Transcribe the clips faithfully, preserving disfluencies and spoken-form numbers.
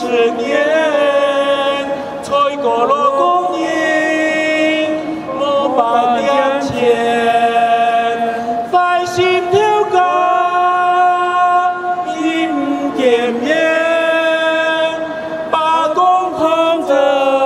十年，才过了公益，莫把两钱，快心跳高，应见面，把公抗争，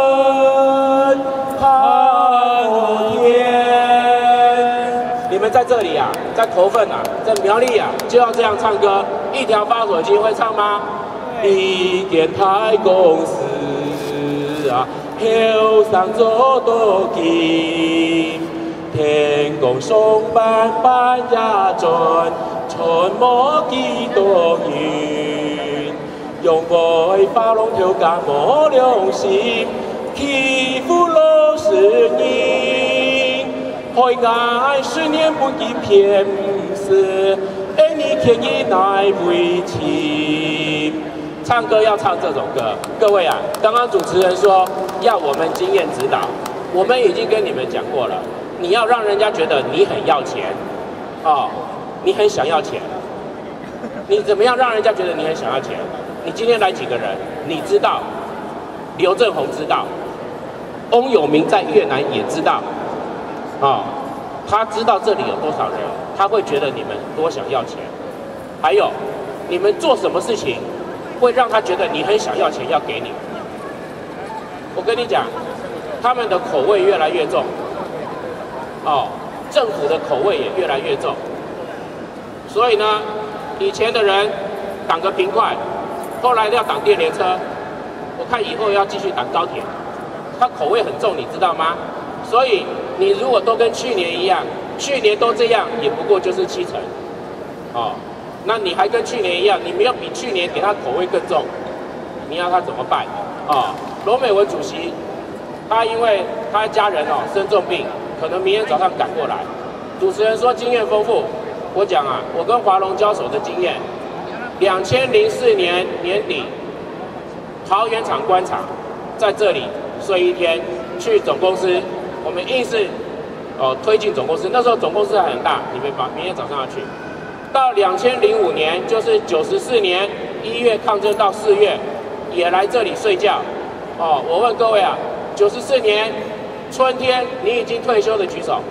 盼我天。你们在这里啊，在头份啊，在苗栗啊，就要这样唱歌。一条发火机会唱吗？你电台公司啊，后上做多金，天公送班班呀准，春莫几多云，用爱发龙头干莫良心，欺负老实人，开干十年不给骗死。哎，你天意乃为情。唱歌要唱这种歌，各位啊，刚刚主持人说要我们经验指导，我们已经跟你们讲过了，你要让人家觉得你很要钱，哦，你很想要钱，你怎么样让人家觉得你很想要钱？你今天来几个人？你知道，刘正宏知道，翁友明在越南也知道，哦，他知道这里有多少人。他会觉得你们多想要钱，还有你们做什么事情会让他觉得你很想要钱要给你。我跟你讲，他们的口味越来越重，哦，政府的口味也越来越重。所以呢，以前的人挡个平快，后来要挡电联车，我看以后要继续挡高铁，他口味很重，你知道吗？所以你如果都跟去年一样。去年都这样，也不过就是七成，哦，那你还跟去年一样，你们要比去年给他口味更重，你要他怎么办？哦，罗美文主席，他因为他家人哦生重病，可能明天早上赶过来。主持人说经验丰富，我讲啊，我跟华龙交手的经验，两千零四年年底，桃园厂关厂，在这里睡一天，去总公司，我们硬是。哦，推进总公司，那时候总公司还很大，你们把明天早上要去。到两千零五年，就是九十四年一月抗争到四月，也来这里睡觉。哦，我问各位啊，九十四年春天你已经退休的举手。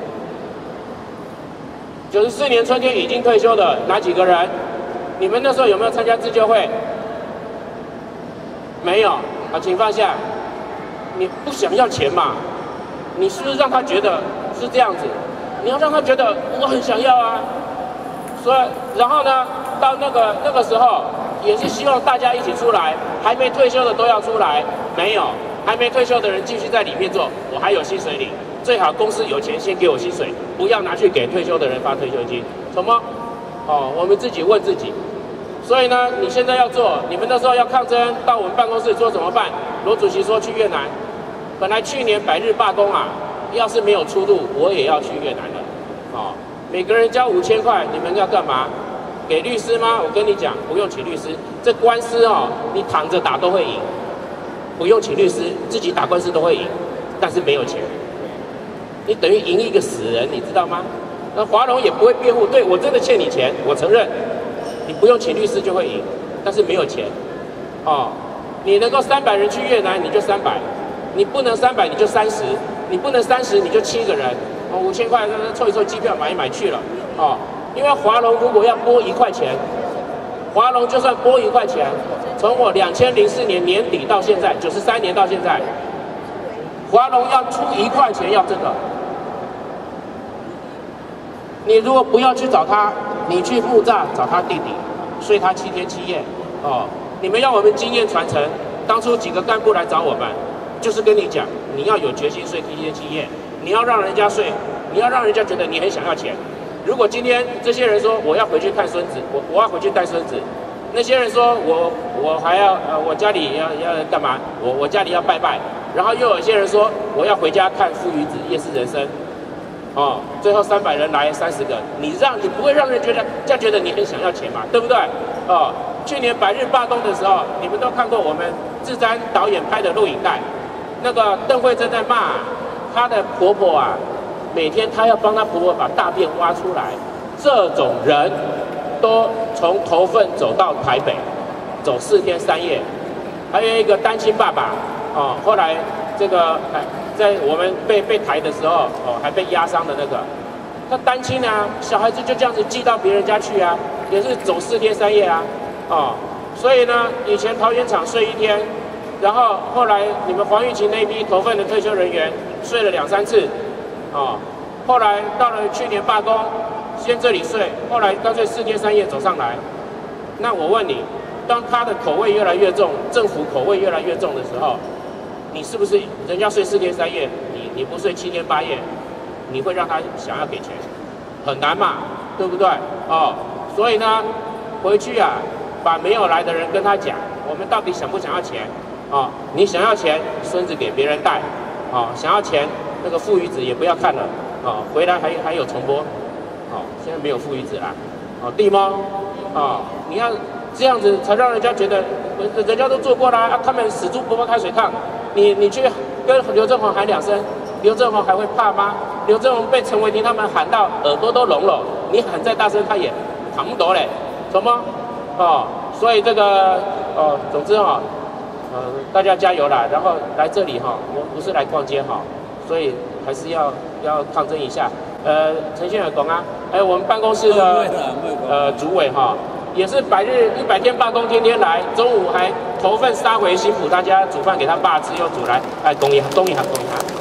九十四年春天已经退休的哪几个人？你们那时候有没有参加自救会？没有啊，请放下。你不想要钱嘛？你是不是让他觉得？是这样子，你要让他觉得我很想要啊，所以然后呢，到那个那个时候，也是希望大家一起出来，还没退休的都要出来，没有，还没退休的人继续在里面做，我还有薪水领，最好公司有钱先给我薪水，不要拿去给退休的人发退休金，什么？哦，我们自己问自己。所以呢，你现在要做，你们那时候要抗争，到我们办公室做怎么办？罗主席说去越南，本来去年百日罢工啊。要是没有出路，我也要去越南了。哦，每个人交五千块，你们要干嘛？给律师吗？我跟你讲，不用请律师，这官司哦，你躺着打都会赢，不用请律师，自己打官司都会赢，但是没有钱，你等于赢一个死人，你知道吗？那华龙也不会辩护，对我真的欠你钱，我承认，你不用请律师就会赢，但是没有钱。哦，你能够三百人去越南，你就三百，你不能三百你就三十。你不能三十，你就七个人，哦，五千块，凑一凑机票买一买去了，哦，因为华龙如果要拨一块钱，华龙就算拨一块钱，从我两千零四年年底到现在，九十三年到现在，华龙要出一块钱要这个，你如果不要去找他，你去木栅找他弟弟，睡他七天七夜，哦，你们要我们经验传承，当初几个干部来找我们。就是跟你讲，你要有决心睡七天七夜，你要让人家睡，你要让人家觉得你很想要钱。如果今天这些人说我要回去看孙子，我我要回去带孙子，那些人说我我还要呃我家里要要干嘛？我我家里要拜拜，然后又有一些人说我要回家看父与子夜市人生，哦，最后三百人来三十个，你让你不会让人觉得这样觉得你很想要钱嘛，对不对？哦，去年百日罢工的时候，你们都看过我们志瞻导演拍的录影带。那个邓慧珍在骂她的婆婆啊，每天她要帮她婆婆把大便挖出来，这种人都从头份走到台北，走四天三夜， 还有一个单亲爸爸，哦，后来这个哎，在我们被被抬的时候，哦，还被压伤的那个，他单亲啊，小孩子就这样子寄到别人家去啊，也是走四天三夜啊，哦，所以呢，以前桃园厂睡一天，然后后来你们黄玉琴那批投份的退休人员睡了两三次，哦，后来到了去年罢工，先这里睡，后来干脆四天三夜走上来。那我问你，当他的口味越来越重，政府口味越来越重的时候，你是不是人家睡四天三夜，你你不睡七天八夜，你会让他想要给钱？很难嘛，对不对？哦，所以呢，回去啊，把没有来的人跟他讲，我们到底想不想要钱？哦，你想要钱，孙子给别人带；哦，想要钱，那个父与子也不要看了。哦，回来还还有重播。哦，现在没有父与子啦。哦，地猫。哦，你要这样子才让人家觉得，人人家都做过啦，啊，他们死猪不怕开水烫。你你去跟刘正宏喊两声，刘正宏还会怕吗？刘正宏被陈伟霆他们喊到耳朵都聋了，你喊再大声他也扛不懂嘞，懂吗？哦，所以这个哦，总之哈、哦，呃，大家加油啦！然后来这里哈、哦，我不是来逛街哈、哦，所以还是要要抗争一下。呃，陈宪尔讲啊，还有我们办公室的呃主委哈、哦，也是百日一百天罢工，天天来，中午还投份杀回辛苦大家煮饭给他爸吃，又煮来，哎，恭喜恭喜他恭喜他。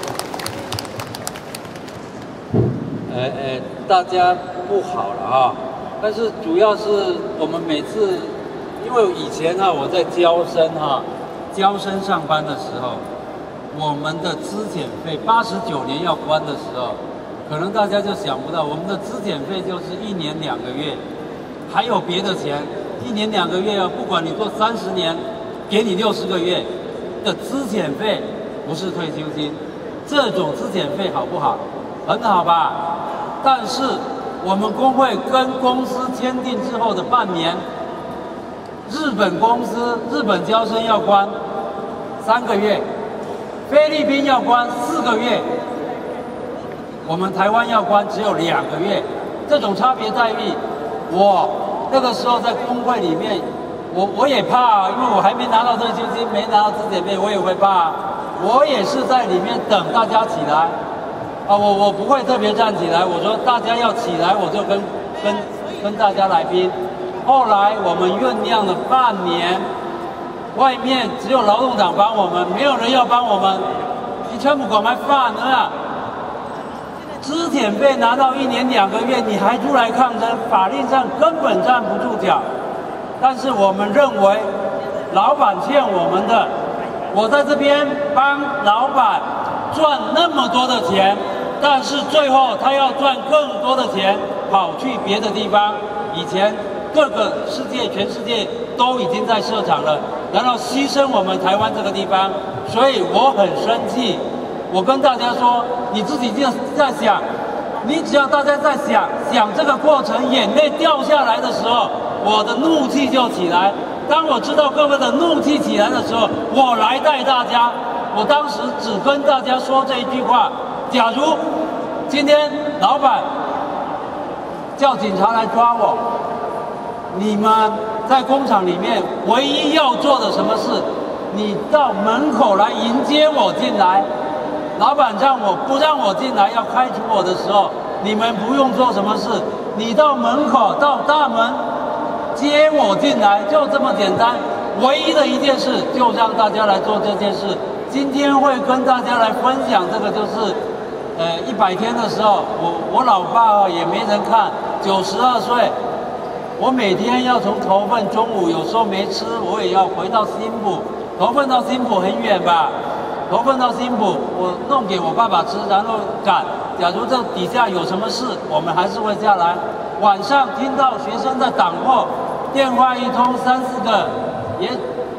呃呃，大家不好了啊，但是主要是我们每次，因为以前哈、啊、我在交生哈、啊，交生上班的时候，我们的资遣费八十九年要关的时候，可能大家就想不到，我们的资遣费就是一年两个月，还有别的钱，一年两个月啊，不管你做三十年，给你六十个月的资遣费，不是退休金，这种资遣费好不好？很好吧？但是我们工会跟公司签订之后的半年，日本公司日本交生要关三个月，菲律宾要关四个月，我们台湾要关只有两个月，这种差别待遇，我那个时候在工会里面，我我也怕，因为我还没拿到退休金，没拿到资遣费，我也会怕，我也是在里面等大家起来。啊，我我不会特别站起来，我说大家要起来，我就跟跟跟大家来拼。后来我们酝酿了半年，外面只有劳动党帮我们，没有人要帮我们。你全部管还饭啊！资遣费拿到一年两个月，你还出来抗争，法律上根本站不住脚。但是我们认为，老板欠我们的，我在这边帮老板赚那么多的钱。但是最后他要赚更多的钱，跑去别的地方。以前各个世界、全世界都已经在设厂了，然后牺牲我们台湾这个地方，所以我很生气。我跟大家说，你自己就在想，你只要大家在想想这个过程，眼泪掉下来的时候，我的怒气就起来。当我知道各位的怒气起来的时候，我来带大家。我当时只跟大家说这一句话。假如今天老板叫警察来抓我，你们在工厂里面唯一要做的什么事？你到门口来迎接我进来。老板让我不让我进来，要开除我的时候，你们不用做什么事，你到门口到大门接我进来，就这么简单。唯一的一件事，就让大家来做这件事。今天会跟大家来分享这个，就是。呃，一百天的时候，我我老爸也没人看，九十二岁，我每天要从头份，中午有时候没吃，我也要回到新埔，头份到新埔很远吧，头份到新埔，我弄给我爸爸吃，然后赶。假如这底下有什么事，我们还是会下来。晚上听到学生在挡货，电话一通，三四个也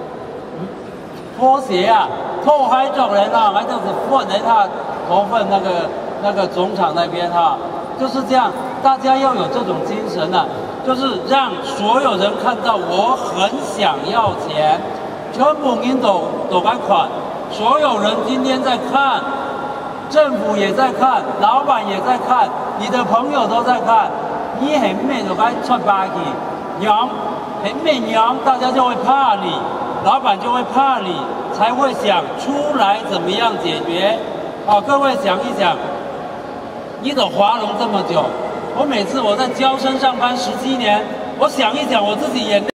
拖鞋啊，拖海种人啊，还就是混人啊。头份那个那个总厂那边哈、啊，就是这样，大家要有这种精神啊，就是让所有人看到我很想要钱，全部人都都来款，所有人今天在看，政府也在看，老板也在看，你的朋友都在看，你很美就该出巴去，娘很美娘，大家就会怕你， 老板就会怕你，才会想出来怎么样解决。啊，各位想一想，你走华龙这么久，我每次我在娇生上班十七年，我想一想我自己眼泪。